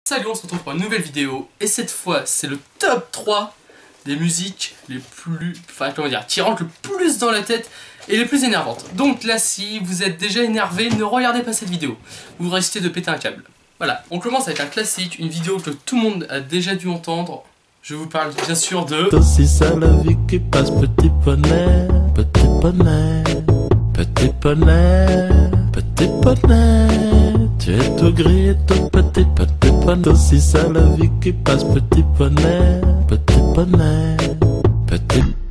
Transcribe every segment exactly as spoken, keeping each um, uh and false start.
Salut, on se retrouve pour une nouvelle vidéo et cette fois c'est le top trois des musiques les plus, enfin comment dire, qui rentrent le plus dans la tête et les plus énervantes. Donc là, si vous êtes déjà énervé, ne regardez pas cette vidéo, vous risquez de péter un câble. Voilà, on commence avec un classique, une vidéo que tout le monde a déjà dû entendre. Je vous parle bien sûr de... C'est aussi ça la vie qui passe, petit poney, petit poney, petit poney, petit poney. Tu es tout gris et tout petit, petit poney. C'est aussi ça la vie qui passe, petit poney, petit poney, petit poney.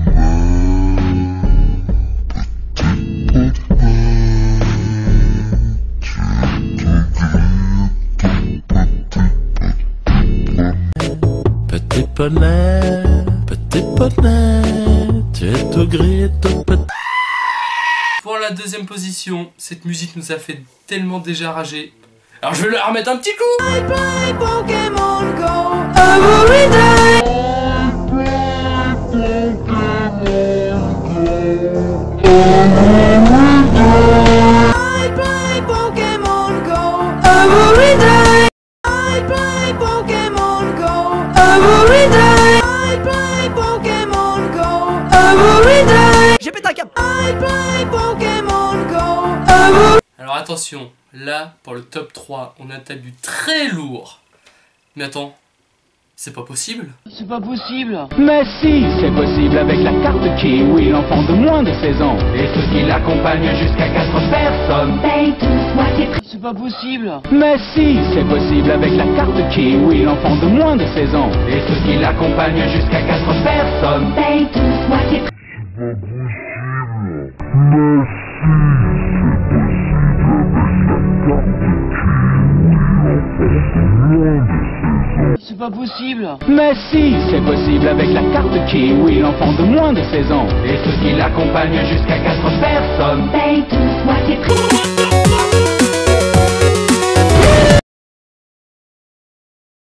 Petit poney, petit poney, tu es tout gris et tout petit. Pour la deuxième position, cette musique nous a fait tellement déjà rager. Alors je vais leur remettre un petit coup. I play Pokémon Go every day. I play Pokémon Go every day. I play Pokémon Go every day. I play Pokémon Go every day. J'ai pété un câble. I play Pokémon Go every day. Alors attention, là pour le top trois, on attaque du très lourd. Mais attends, c'est pas possible. C'est pas possible. Mais si, c'est possible avec la carte Kiwi, l'enfant de moins de seize ans. Et ceux qui l'accompagnent jusqu'à quatre personnes. Paye tous moitié prix. C'est pas possible. Mais si, c'est possible avec la carte Kiwi, l'enfant de moins de seize ans. Et ceux qui l'accompagnent jusqu'à quatre personnes. Paye tous moitié prix. C'est pas possible. Mais si, c'est possible avec la carte Kiwi, l'enfant de moins de seize ans. Et ceux qui l'accompagnent jusqu'à quatre personnes. Paye tous moitié prix.